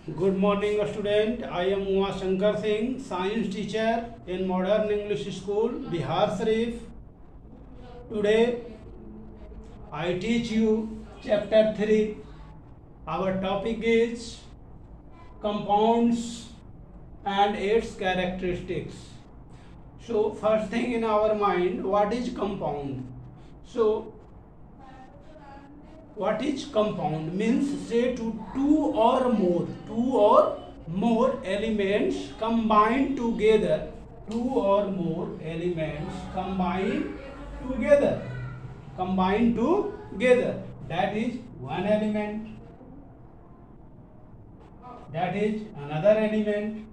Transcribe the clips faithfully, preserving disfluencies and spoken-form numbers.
Good morning, student. I am Uma Shankar Singh, science teacher in Modern English School, Bihar Sharif. Today, I teach you chapter three. Our topic is compounds and its characteristics. So, first thing in our mind, what is compound? So, what is compound means say to two or more two or more elements combined together two or more elements combined together combined together that is one element, that is another element,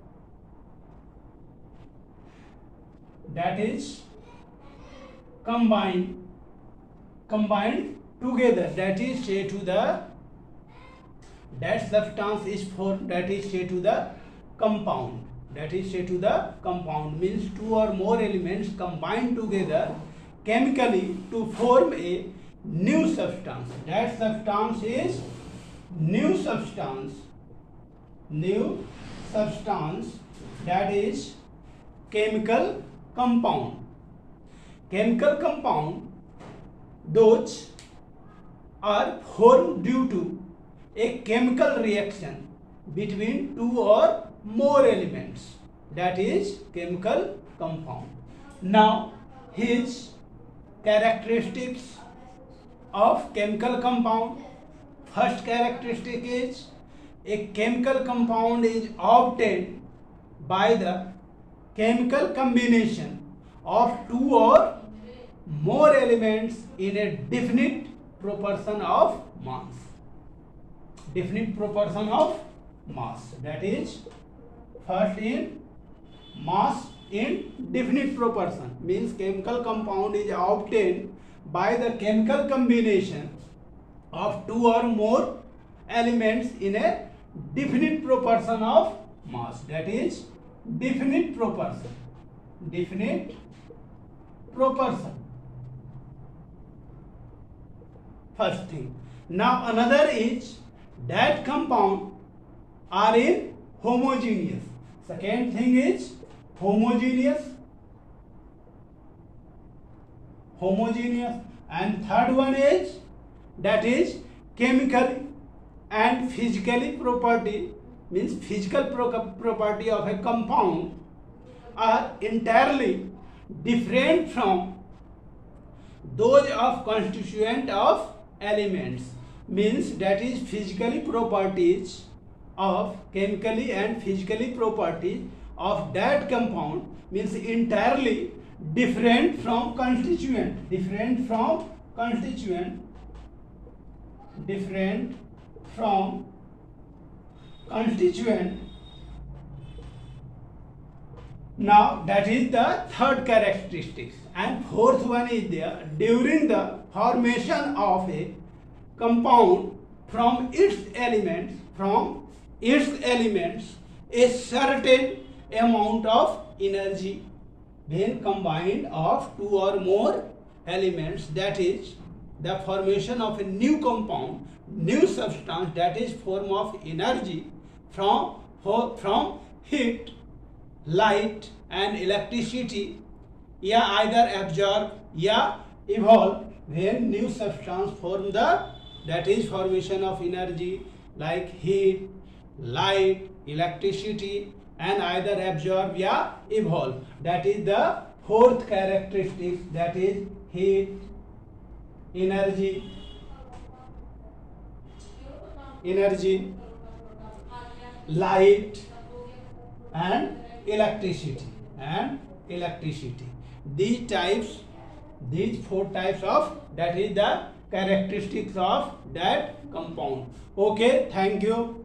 that is combined combined together, that is say to the that substance is formed, that is say to the compound, that is say to the compound means two or more elements combined together chemically to form a new substance. That substance is new substance new substance that is chemical compound. Chemical compound those are formed due to a chemical reaction between two or more elements, that is chemical compound. Now his characteristics of chemical compound. First characteristic is a chemical compound is obtained by the chemical combination of two or more elements in a definite proportion of mass. Definite proportion of mass, that is first in mass in definite proportion means chemical compound is obtained by the chemical combination of two or more elements in a definite proportion of mass, that is definite proportion definite proportion. First thing. Now another is that compound are in homogeneous. Second thing is homogeneous homogeneous and third one is that is chemically and physically property means physical pro property of a compound are entirely different from those of constituent of elements means that is physically properties of chemically and physically properties of that compound means entirely different from constituent different from constituent different from constituent. Now that is the third characteristics, and fourth one is there during the formation of a compound from its elements from its elements a certain amount of energy when combined of two or more elements, that is the formation of a new compound new substance, that is form of energy from from heat, light and electricity या either absorb या evolve when new substance form the that is formation of energy like heat, light, electricity and either absorb या evolve, that is the fourth characteristic, that is heat, energy energy light and electricity and electricity these types these four types of that is the characteristics of that compound. Okay, thank you.